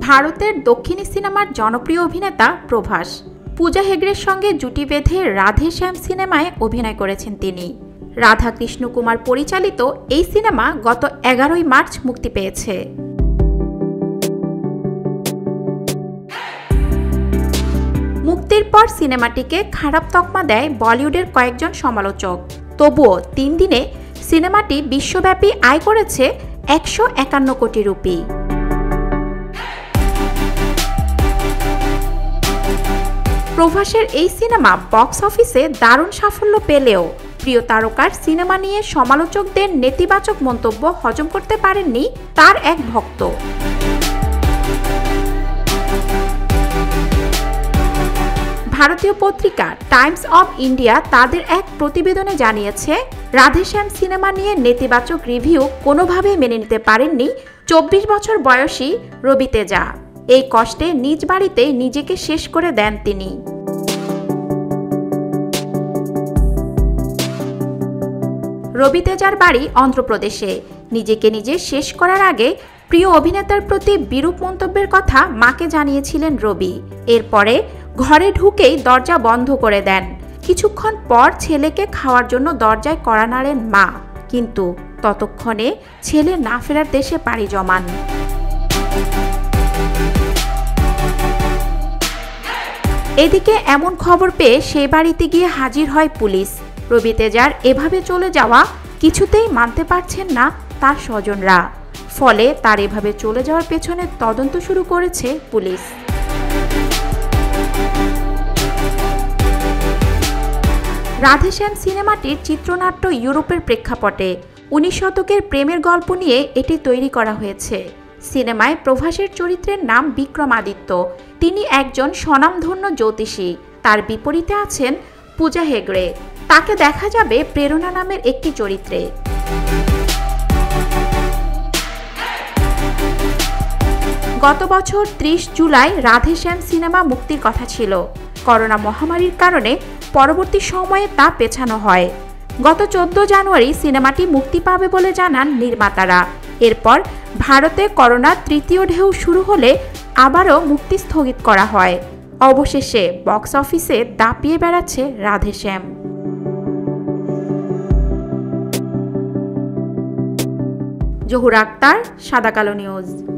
ভারতের দক্ষিণী সিনেমার জনপ্রিয় অভিনেতা প্রভাস পূজা হেগড়ের সঙ্গে জুটি বেঁধে রাধে শ্যাম সিনেমায় অভিনয় করেছেন তিনি। রাধা কৃষ্ণ কুমার পরিচালিত এই সিনেমা গত 11 মার্চ মুক্তি পেয়েছে। মুক্তির পর সিনেমাটিকে খারাপ তকমা দেয় বলিউডের কয়েকজন সমালোচক। তবুও 3 দিনে সিনেমাটি বিশ্বব্যাপী আয় করেছে 151 কোটি রুপি। প্রভাসের এই সিনেমা বক্স অফিসে দারুণ সাফল্য পেলেও প্রিয় তারকার সিনেমা নিয়ে সমালোচকদের নেতিবাচক মন্তব্য হজম করতে পারেননি তার এক ভক্ত। ভারতীয় পত্রিকা টাইমস অব ইন্ডিয়া তাদের এক প্রতিবেদনে জানিয়েছে, রাধেশ্যাম সিনেমা নিয়ে নেতিবাচক রিভিউ কোনোভাবেই মেনে নিতে পারেননি 24 বছর বয়সী রবি তেজা। এই কষ্টে নিজ বাড়িতে নিজেকে শেষ করে দেন তিনি। রবি তেজার বাড়ি অন্ধ্রপ্রদেশে। নিজেকে নিজে শেষ করার আগে প্রিয় অভিনেতার প্রতি বিরূপ মন্তব্যের কথা মাকে জানিয়েছিলেন রবি। এরপরে ঘরে ঢুকেই দরজা বন্ধ করে দেন। কিছুক্ষণ পর ছেলেকে খাওয়ার জন্য দরজায় কড়া নাড়েন মা, কিন্তু ততক্ষণে ছেলে না ফেরার দেশে পাড়ি জমান। এদিকে এমন খবর পেয়ে সেই বাড়িতে গিয়ে হাজির হয় পুলিশ। রবি তেজার এভাবে চলে যাওয়া কিছুতেই মানতে পারছেন না তার স্বজনরা। ফলে তার এভাবে চলে যাওয়ার পেছনে তদন্ত শুরু করেছে পুলিশ। রাধেশ্যাম সিনেমাটির চিত্রনাট্য ইউরোপের প্রেক্ষাপটে 19 শতকের প্রেমের গল্প নিয়ে এটি তৈরি করা হয়েছে। সিনেমায় প্রভাসের চরিত্রের নাম বিক্রমাদিত্য। তিনি একজন স্বনামধন্য জ্যোতিষী। তার বিপরীতে আছেন পূজা হেগড়ে। তাকে দেখা যাবে প্রেরণা নামের একটি চরিত্রে। গত বছর 30 জুলাই রাধেশ্যাম সিনেমা মুক্তির কথা ছিল। করোনা মহামারীর কারণে পরবর্তী সময়ে তা পেছানো হয়। গত 14 জানুয়ারি সিনেমাটি মুক্তি পাবে বলে জানান নির্মাতারা। এরপর ভারতে করোনার 3য় ঢেউ শুরু হলে আবারও মুক্তি স্থগিত করা হয়। অবশেষে বক্স অফিসে দাপিয়ে বেড়াচ্ছে রাধেশ্যাম। জহুর আক্তার, সাদাকালো নিউজ।